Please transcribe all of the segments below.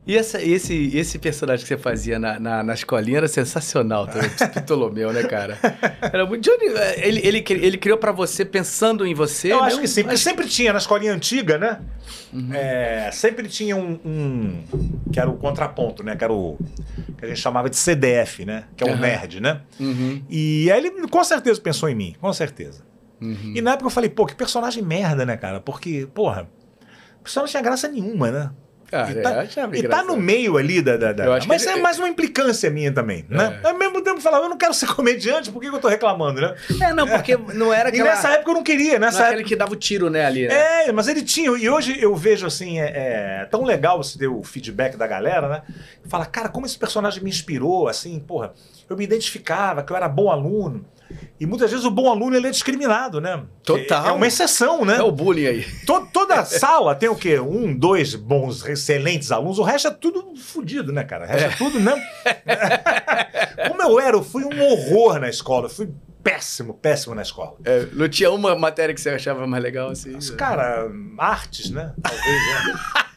E esse personagem que você fazia na escolinha era sensacional também, Ptolomeu, né, cara? Era muito... Ele criou pra você pensando em você? Eu acho que sim, porque sempre tinha na escolinha antiga, né? Uhum. Sempre tinha um que era o contraponto, né? Que era o que a gente chamava de CDF, né? Que é o nerd, né? Uhum. E aí ele com certeza pensou em mim, com certeza. Uhum. E na época eu falei, pô, que personagem merda, né, cara? Porque, porra, o personagem não tinha graça nenhuma, né? E tá no meio ali mas é mais uma implicância minha também, né? Ao mesmo tempo que falava, eu não quero ser comediante, por que eu tô reclamando, né? Porque não era aquela... E nessa época eu não queria, não era aquele que dava o tiro, né, ali, né? Mas ele tinha, e hoje eu vejo assim, tão legal você ter o feedback da galera, né? Fala, cara, como esse personagem me inspirou, assim, porra, eu me identificava, que eu era bom aluno. E muitas vezes o bom aluno ele é discriminado, né? Total. É uma exceção, né? É o bullying aí. Toda sala tem o quê? 1, 2 bons, excelentes alunos. O resto é tudo fodido, né, cara? O resto é tudo, né? Como eu fui um horror na escola. Eu fui péssimo na escola. Não tinha uma matéria que você achava mais legal assim? Mas, cara, artes, né? Talvez, né?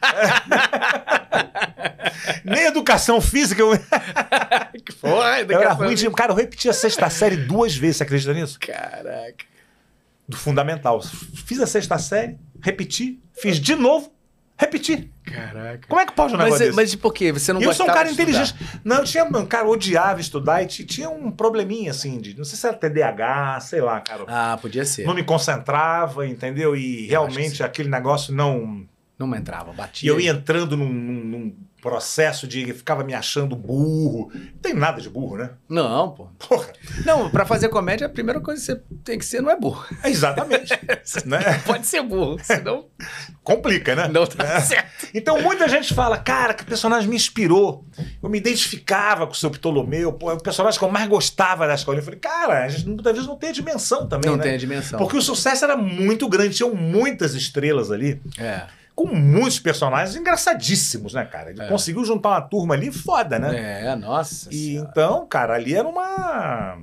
Nem educação física. Que porra, eu era ruim de... Cara, eu repeti a 6ª série 2 vezes, você acredita nisso? Caraca. Do fundamental. Fiz a 6ª série, repeti, fiz de novo, repeti. Caraca. Como é que pode um negócio desse? Mas por quê? Você não gostava de eu sou um cara inteligente. Não, eu odiava estudar e tinha um probleminha, assim, não sei se era TDAH, sei lá, cara. Podia ser. Não me concentrava, entendeu? E realmente aquele negócio não me entrava, batia. E eu ia entrando num processo de... Ficava me achando burro. Não tem nada de burro, né? Não, pô. Porra. Não, pra fazer comédia, a primeira coisa que você tem que ser não é burro. Exatamente. Né? Pode ser burro, senão... Complica, né? Não tá certo. Então muita gente fala, cara, que personagem me inspirou. Eu me identificava com o seu Ptolomeu. Pô, é o personagem que eu mais gostava da escola. Eu falei, cara, a gente muitas vezes não tem a dimensão também, né? Não tem a dimensão. Porque o sucesso era muito grande. Tinham muitas estrelas ali. Com muitos personagens engraçadíssimos, né, cara? Ele conseguiu juntar uma turma ali foda, né? Nossa senhora. Então, cara, ali era uma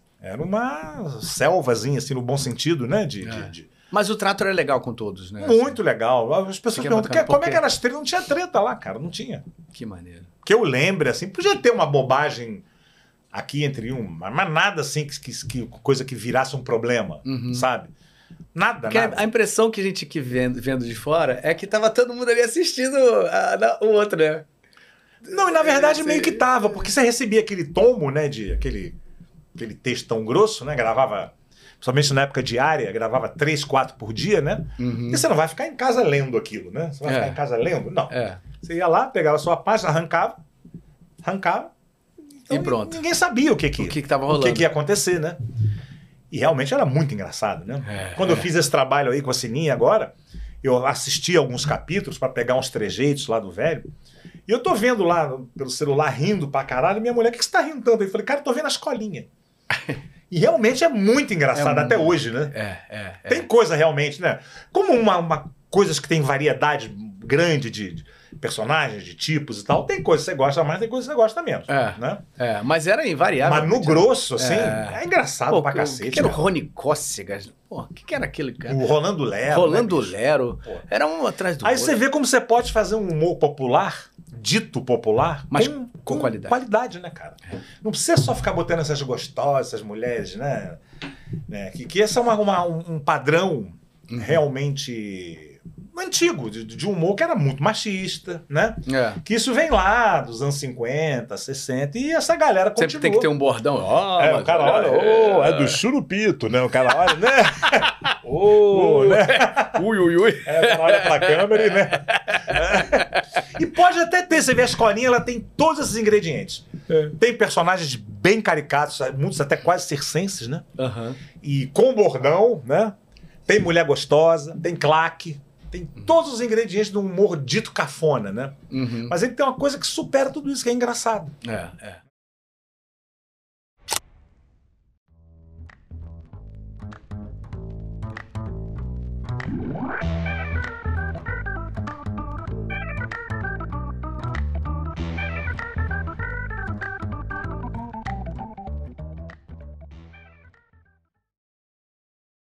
selvazinha, assim, no bom sentido, né? Mas o trato era legal com todos, né? Muito legal. As pessoas perguntam, como é que era as tretas? Não tinha treta lá, cara, não tinha. Que maneiro. Que eu lembre, assim, podia ter uma bobagem aqui entre mas nada assim, coisa que virasse um problema, sabe? Nada. A impressão que a gente aqui vendo de fora é que tava todo mundo ali assistindo o outro, né? Não, e na verdade meio que tava, porque você recebia aquele tomo, né, aquele texto tão grosso, né, gravava, principalmente na época diária, gravava 3, 4 por dia, né? E você não vai ficar em casa lendo aquilo, né? Você vai ficar em casa lendo? Não. Você ia lá, pegava a sua página, arrancava, então, e pronto. Ninguém sabia o que tava rolando. O que ia acontecer, né? E realmente era muito engraçado, né? Quando eu fiz esse trabalho aí com a Sininha agora, eu assisti alguns capítulos para pegar uns trejeitos lá do velho, e eu tô vendo lá pelo celular rindo pra caralho, e minha mulher, o que você tá rindo tanto? Eu falei, cara, eu tô vendo a escolinha. E realmente é muito engraçado até hoje, né? Tem coisa realmente, né? Como coisas que tem variedade grande de personagens, de tipos e tal, tem coisa que você gosta mais, tem coisa que você gosta menos, né? Mas era invariável. Mas no grosso, assim, é engraçado pra cacete. O que era o Rony Cócegas? Pô, o que era aquele cara? O Rolando Lero. Rolando Lero. Era um atrás do outro. Aí você vê como você pode fazer um humor popular, dito popular, mas com qualidade. Qualidade, né, cara? Não precisa só ficar botando essas gostosas, essas mulheres, né? Que esse é um padrão realmente... antigo, de humor que era muito machista, né? Que isso vem lá dos anos 50, 60, e essa galera continua. Sempre tem que ter um bordão. O cara olha, é do churupito, né? O cara olha, né? Né? Ui. O cara olha pra câmera e, né? E pode até ter, você vê a escolinha, ela tem todos esses ingredientes. Tem personagens bem caricatos, muitos até quase circenses, né? E com bordão, né? Tem mulher gostosa, tem claque. Tem todos os ingredientes de um humor dito cafona, né? Mas ele tem uma coisa que supera tudo isso, que é engraçado.